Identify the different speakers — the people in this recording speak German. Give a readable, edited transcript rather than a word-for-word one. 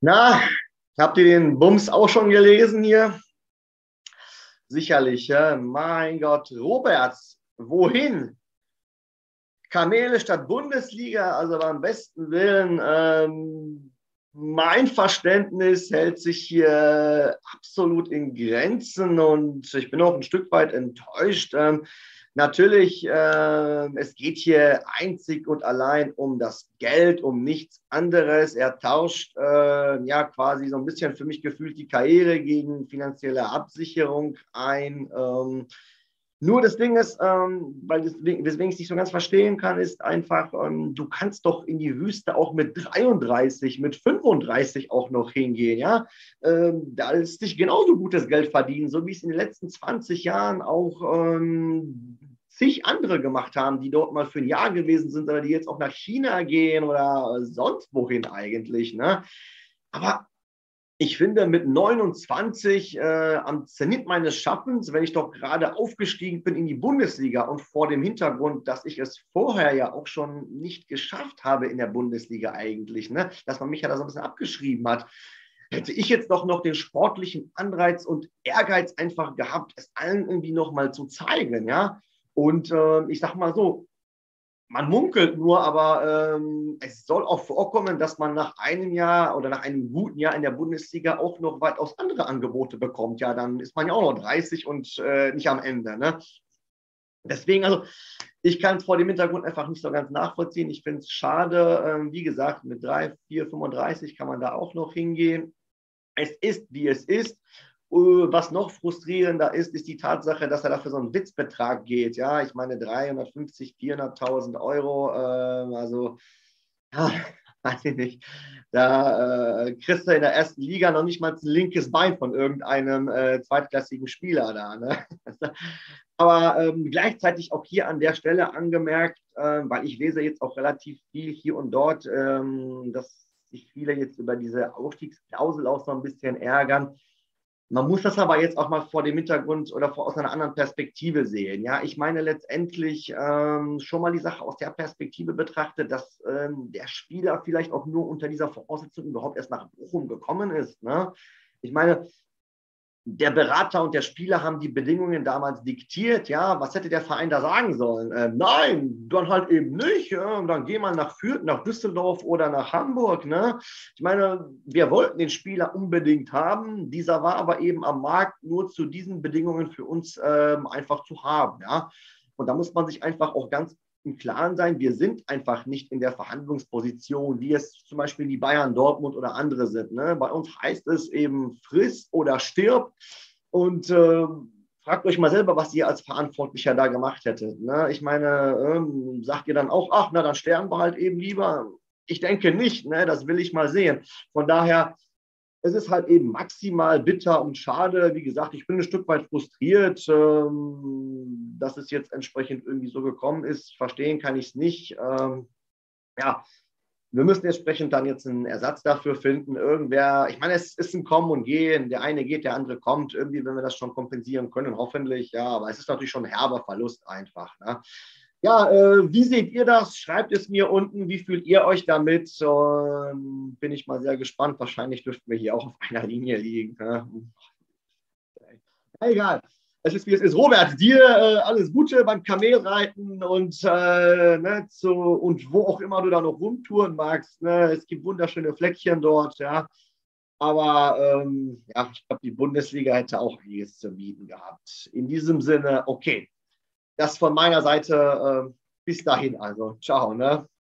Speaker 1: Na, habt ihr den Bums auch schon gelesen hier? Sicherlich, ja. Mein Gott, Roberts, wohin? Kamele statt Bundesliga, also beim besten Willen. Mein Verständnis hält sich hier absolut in Grenzen und ich bin auch ein Stück weit enttäuscht. Natürlich, es geht hier einzig und allein um das Geld, um nichts anderes. Er tauscht ja quasi so ein bisschen für mich gefühlt die Karriere gegen finanzielle Absicherung ein. Nur das Ding ist, weswegen ich es nicht so ganz verstehen kann, ist einfach, du kannst doch in die Wüste auch mit 33, mit 35 auch noch hingehen, ja. Da ist sich genauso gutes Geld verdienen, so wie es in den letzten 20 Jahren auch zig andere gemacht haben, die dort mal für ein Jahr gewesen sind oder die jetzt auch nach China gehen oder sonst wohin eigentlich, ne? Aber ich finde, mit 29 am Zenit meines Schaffens, wenn ich doch gerade aufgestiegen bin in die Bundesliga und vor dem Hintergrund, dass ich es vorher ja auch schon nicht geschafft habe in der Bundesliga eigentlich, ne, dass man mich ja da so ein bisschen abgeschrieben hat, hätte ich jetzt doch noch den sportlichen Anreiz und Ehrgeiz einfach gehabt, es allen irgendwie nochmal zu zeigen, ja. Und ich sag mal so, man munkelt nur, aber es soll auch vorkommen, dass man nach einem Jahr oder nach einem guten Jahr in der Bundesliga auch noch weitaus andere Angebote bekommt. Ja, dann ist man ja auch noch 30 und nicht am Ende. Ne? Deswegen, also ich kann es vor dem Hintergrund einfach nicht so ganz nachvollziehen. Ich finde es schade. Wie gesagt, mit 3, 4, 35 kann man da auch noch hingehen. Es ist, wie es ist. Was noch frustrierender ist, ist die Tatsache, dass er dafür so einen Witzbetrag geht. Ja, ich meine 350, 400.000 Euro. Also, ja, weiß ich nicht. Da kriegst du in der ersten Liga noch nicht mal ein linkes Bein von irgendeinem zweitklassigen Spieler da. Ne? Aber gleichzeitig auch hier an der Stelle angemerkt, weil ich lese jetzt auch relativ viel hier und dort, dass sich viele jetzt über diese Ausstiegsklausel auch so ein bisschen ärgern. Man muss das aber jetzt auch mal vor dem Hintergrund oder aus einer anderen Perspektive sehen. Ja, ich meine letztendlich schon mal die Sache aus der Perspektive betrachtet, dass der Spieler vielleicht auch nur unter dieser Voraussetzung überhaupt erst nach Bochum gekommen ist. Ne? Ich meine, der Berater und der Spieler haben die Bedingungen damals diktiert. Ja, was hätte der Verein da sagen sollen? Nein, dann halt eben nicht. Ja? Dann geh mal nach Fürth, nach Düsseldorf oder nach Hamburg. Ne? Ich meine, wir wollten den Spieler unbedingt haben. Dieser war aber eben am Markt nur zu diesen Bedingungen für uns einfach zu haben. Ja? Und da muss man sich einfach auch ganz im Klaren sein, wir sind einfach nicht in der Verhandlungsposition, wie es zum Beispiel die Bayern, Dortmund oder andere sind. Ne? Bei uns heißt es eben friss oder stirb und fragt euch mal selber, was ihr als Verantwortlicher da gemacht hättet. Ne? Ich meine, sagt ihr dann auch, ach, na, dann sterben wir halt eben lieber. Ich denke nicht, ne? Das will ich mal sehen. Von daher, es ist halt eben maximal bitter und schade. Wie gesagt, ich bin ein Stück weit frustriert, dass es jetzt entsprechend irgendwie so gekommen ist. Verstehen kann ich es nicht. Ja, wir müssen entsprechend dann jetzt einen Ersatz dafür finden. Irgendwer, ich meine, es ist ein Kommen und Gehen. Der eine geht, der andere kommt. Irgendwie, wenn wir das schon kompensieren können, hoffentlich. Ja, aber es ist natürlich schon ein herber Verlust einfach. Ne? Ja, wie seht ihr das? Schreibt es mir unten. Wie fühlt ihr euch damit? Bin ich mal sehr gespannt. Wahrscheinlich dürften wir hier auch auf einer Linie liegen. Ne? Ja, egal. Es ist, wie es ist. Robert, dir alles Gute beim Kamelreiten und, ne, und wo auch immer du da noch rumtouren magst. Ne? Es gibt wunderschöne Fleckchen dort, ja. Aber ja, ich glaube, die Bundesliga hätte auch einiges zu bieten gehabt. In diesem Sinne, okay. Das von meiner Seite bis dahin also. Ciao, ne?